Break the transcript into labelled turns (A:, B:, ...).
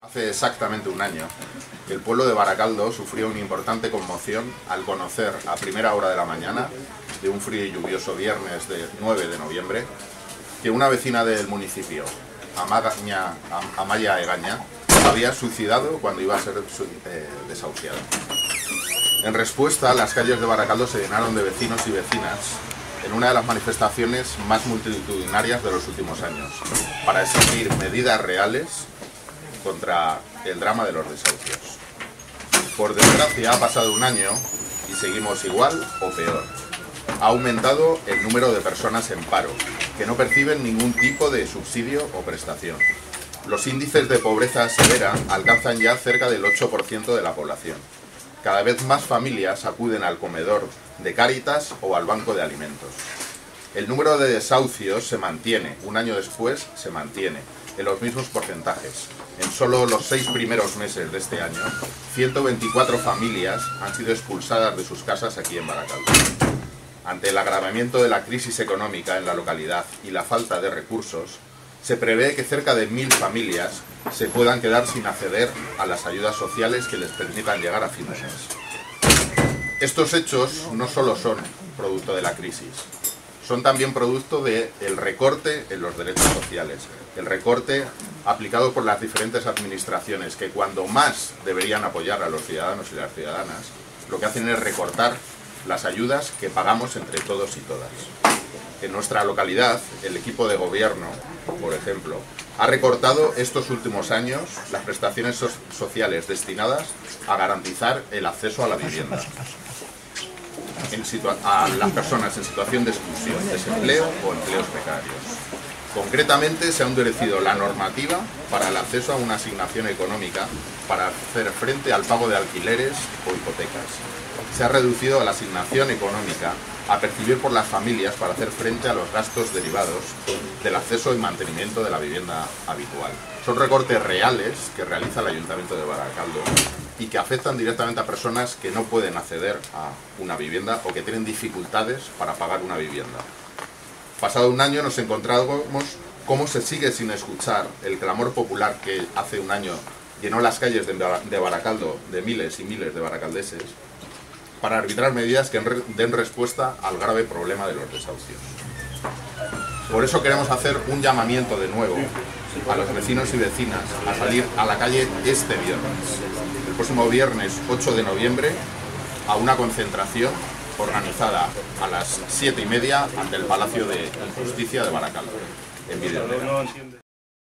A: Hace exactamente un año, el pueblo de Baracaldo sufrió una importante conmoción al conocer a primera hora de la mañana, de un frío y lluvioso viernes de 9 de noviembre, que una vecina del municipio, Amaya Egaña, había suicidado cuando iba a ser desahuciada. En respuesta, las calles de Baracaldo se llenaron de vecinos y vecinas en una de las manifestaciones más multitudinarias de los últimos años, para exigir medidas reales contra el drama de los desahucios. Por desgracia, ha pasado un año y seguimos igual o peor. Ha aumentado el número de personas en paro, que no perciben ningún tipo de subsidio o prestación. Los índices de pobreza severa alcanzan ya cerca del 8% de la población. Cada vez más familias acuden al comedor de Cáritas o al banco de alimentos. El número de desahucios se mantiene, un año después se mantiene, en los mismos porcentajes. En solo los 6 primeros meses de este año, 124 familias han sido expulsadas de sus casas aquí en Baracaldo. Ante el agravamiento de la crisis económica en la localidad y la falta de recursos, se prevé que cerca de 1000 familias se puedan quedar sin acceder a las ayudas sociales que les permitan llegar a fin de mes. Estos hechos no solo son producto de la crisis, son también producto del recorte en los derechos sociales, el recorte aplicado por las diferentes administraciones que cuando más deberían apoyar a los ciudadanos y las ciudadanas, lo que hacen es recortar las ayudas que pagamos entre todos y todas. En nuestra localidad, el equipo de gobierno, por ejemplo, ha recortado estos últimos años las prestaciones sociales destinadas a garantizar el acceso a la vivienda a las personas en situación de exclusión, desempleo o empleos precarios. Concretamente, se ha endurecido la normativa para el acceso a una asignación económica para hacer frente al pago de alquileres o hipotecas. Se ha reducido la asignación económica a percibir por las familias para hacer frente a los gastos derivados del acceso y mantenimiento de la vivienda habitual. Son recortes reales que realiza el Ayuntamiento de Baracaldo y que afectan directamente a personas que no pueden acceder a una vivienda o que tienen dificultades para pagar una vivienda. Pasado un año nos encontramos cómo se sigue sin escuchar el clamor popular que hace un año llenó las calles de Baracaldo de miles y miles de baracaldeses para arbitrar medidas que den respuesta al grave problema de los desahucios. Por eso queremos hacer un llamamiento de nuevo a los vecinos y vecinas a salir a la calle este viernes, el próximo viernes 8 de noviembre, a una concentración organizada a las 7:30 ante el Palacio de Justicia de Baracaldo, en Videonera.